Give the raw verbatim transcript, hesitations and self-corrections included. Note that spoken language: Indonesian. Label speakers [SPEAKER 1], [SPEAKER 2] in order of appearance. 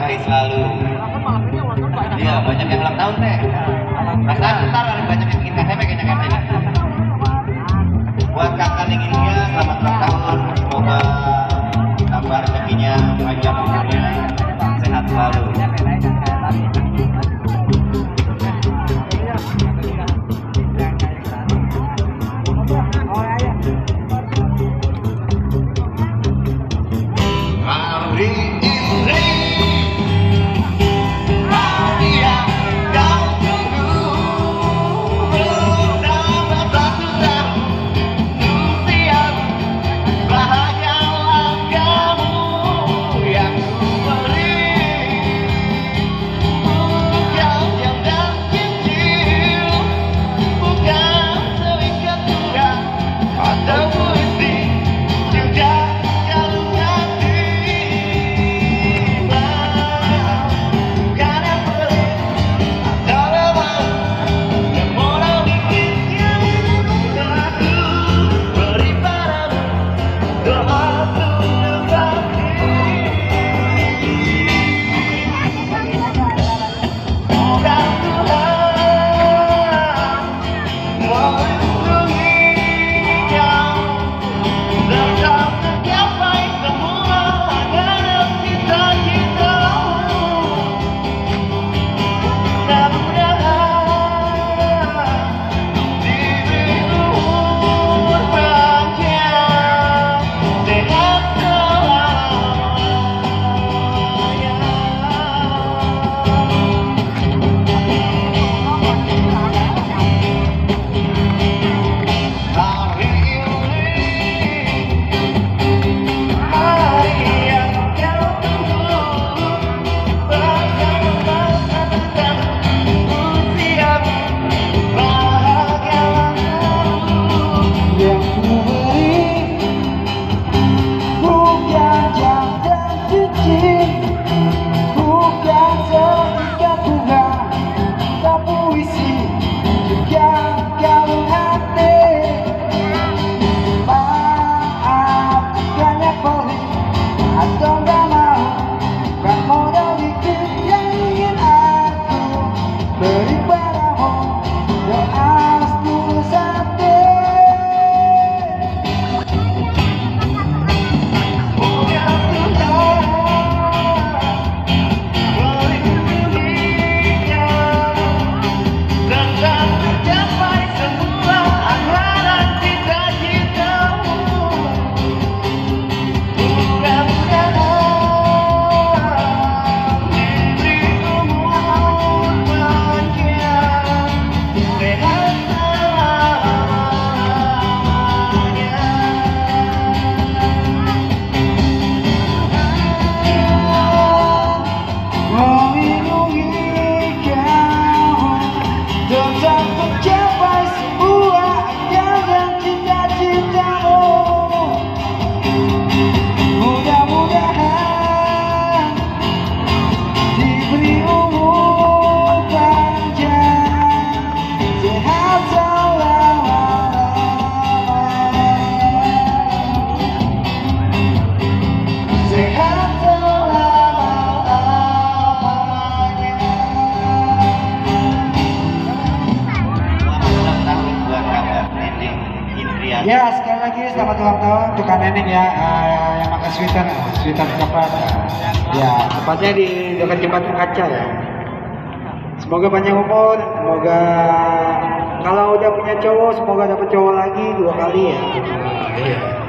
[SPEAKER 1] berkah selalu. Iya, banyak yang ulang tahun teh. Perasaan bentar ada banyak yang bikin K T P kayaknya K T P. Buat kakak Ningginia selamat ulang tahun. Semoga tambah rezekinya, panjang umurnya, sehat selalu.
[SPEAKER 2] Ya, sekali lagi selamat ulang tahun untuk Kak Neneng ya, uh, yang makan sweeter, sweeter coklat. Ya, tepatnya di dekat jembatan kaca ya. Semoga panjang umur, semoga kalau udah punya cowok, semoga dapat cowok lagi dua kali ya. Iya.